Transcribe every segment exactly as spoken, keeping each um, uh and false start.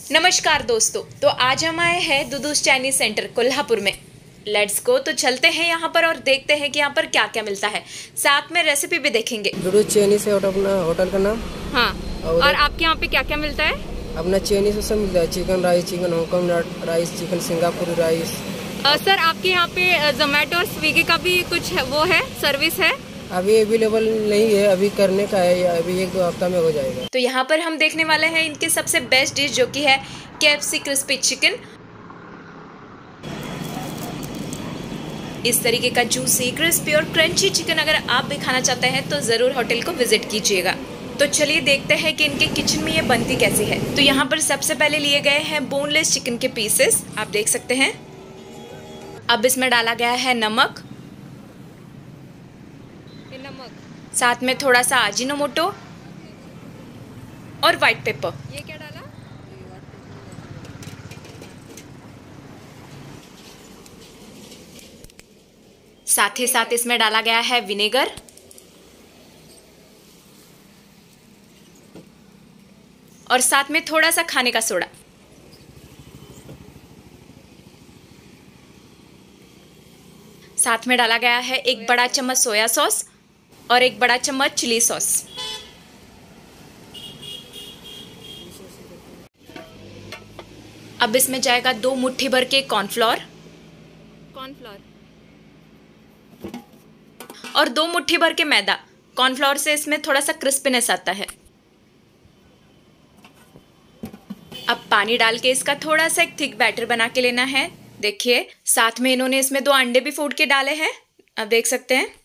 नमस्कार दोस्तों, तो आज हम आए हैं दुदूस चाइनीज सेंटर कोल्हापुर में। लेट्स गो, तो चलते हैं यहाँ पर और देखते हैं कि यहाँ पर क्या क्या मिलता है, साथ में रेसिपी भी देखेंगे। दुदूस चाइनीज है अपना होटल का नाम। हाँ, और, और आपके यहाँ पे क्या क्या मिलता है? अपना चाइनीज सब मिलता है, chicken rice, chicken Hong Kong rice, chicken Singapuri rice. आ, सर आपके यहाँ पे जोमेटो और स्विगी का भी कुछ है, वो है सर्विस है? अभी अवेलेबल नहीं है, अभी करने का है, अभी एक दो हफ्ता में हो जाएगा। तो यहाँ पर हम देखने वाले हैं इनके सबसे बेस्ट डिश जो कि है के एफ सी क्रिस्पी चिकन। इस तरीके का जूसी, क्रिस्पी और क्रंची चिकन अगर आप भी खाना चाहते हैं तो ज़रूर होटल को विजिट कीजिएगा। तो चलिए देखते हैं कि इनके किचन में ये बनती कैसी है। तो यहाँ पर सबसे पहले लिए गए हैं बोनलेस चिकन के पीसेस, आप देख सकते हैं। अब इसमें डाला गया है नमक, नमक साथ में थोड़ा सा अजीनोमोटो और व्हाइट पेपर। ये क्या डाला? साथ ही साथ इसमें डाला गया है विनेगर और साथ में थोड़ा सा खाने का सोडा। साथ में डाला गया है एक बड़ा चम्मच सोया सॉस और एक बड़ा चम्मच चिली सॉस। अब इसमें जाएगा दो मुट्ठी भर के कॉर्नफ्लोर कॉर्नफ्लोर और दो मुट्ठी भर के मैदा। कॉर्नफ्लोर से इसमें थोड़ा सा क्रिस्पीनेस आता है। अब पानी डाल के इसका थोड़ा सा एक थिक बैटर बना के लेना है। देखिए, साथ में इन्होंने इसमें दो अंडे भी फोड़ के डाले हैं, आप देख सकते हैं।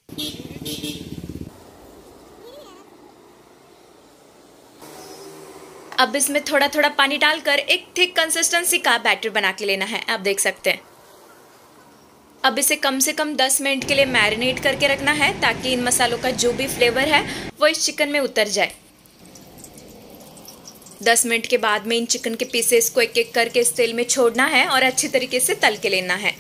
अब इसमें थोड़ा थोड़ा पानी डालकर एक थिक कंसिस्टेंसी का बैटर बना के लेना है, आप देख सकते हैं। अब इसे कम से कम दस मिनट के लिए मैरिनेट करके रखना है ताकि इन मसालों का जो भी फ्लेवर है वो इस चिकन में उतर जाए। दस मिनट के बाद में इन चिकन के पीसेस को एक एक करके इस तेल में छोड़ना है और अच्छी तरीके से तल के लेना है।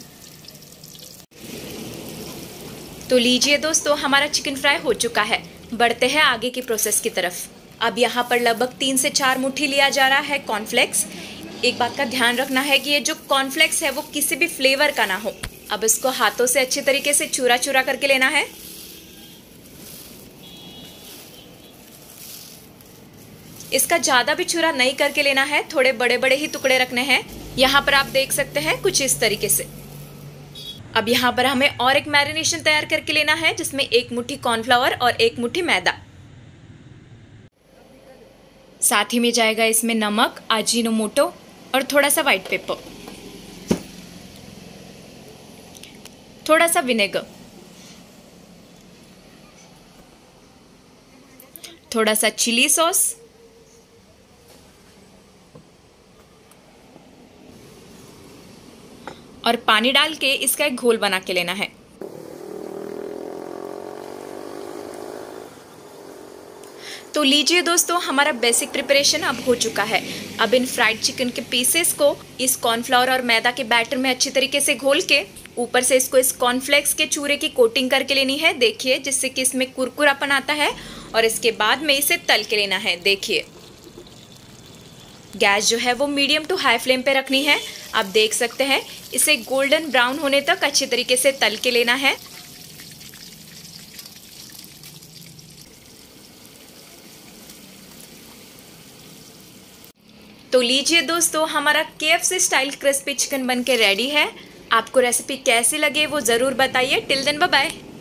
तो लीजिए दोस्तों, हमारा चिकन फ्राई हो चुका है। बढ़ते हैं आगे की प्रोसेस की तरफ। अब यहाँ पर लगभग तीन से चार मुट्ठी लिया जा रहा है कॉर्नफ्लेक्स। एक बात का ध्यान रखना है कि ये जो कॉर्नफ्लेक्स है वो किसी भी फ्लेवर का ना हो। अब इसको हाथों से अच्छी तरीके से चूरा चूरा करके लेना है। इसका ज़्यादा भी चूरा नहीं करके लेना है, थोड़े बड़े बड़े ही टुकड़े रखने हैं। यहाँ पर आप देख सकते हैं कुछ इस तरीके से। अब यहाँ पर हमें और एक मैरिनेशन तैयार करके लेना है जिसमें एक मुट्ठी कॉर्नफ्लावर और एक मुट्ठी मैदा। साथ ही में जाएगा इसमें नमक, अजीनोमोटो और थोड़ा सा व्हाइट पेपर, थोड़ा सा विनेगर, थोड़ा सा चिली सॉस और पानी डाल के इसका एक घोल बना के लेना है। तो लीजिए दोस्तों, हमारा बेसिक प्रिपरेशन अब हो चुका है। अब इन फ्राइड चिकन के पीसेस को इस कॉर्नफ्लावर और मैदा के बैटर में अच्छी तरीके से घोल के ऊपर से इसको इस कॉर्नफ्लेक्स के चूरे की कोटिंग करके लेनी है। देखिए, जिससे कि इसमें कुरकुरापन आता है और इसके बाद में इसे तल के लेना है। देखिए, गैस जो है वो मीडियम टू हाई फ्लेम पे रखनी है। आप देख सकते हैं, इसे गोल्डन ब्राउन होने तक अच्छी तरीके से तल के लेना है। तो लीजिए दोस्तों, हमारा K F C style crispy chicken बनके रेडी है। आपको रेसिपी कैसी लगे वो ज़रूर बताइए। Till then bye bye.